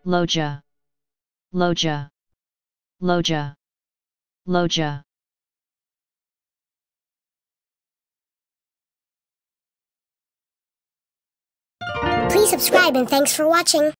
Lohja, Lohja, Lohja, Lohja. Please subscribe and thanks for watching.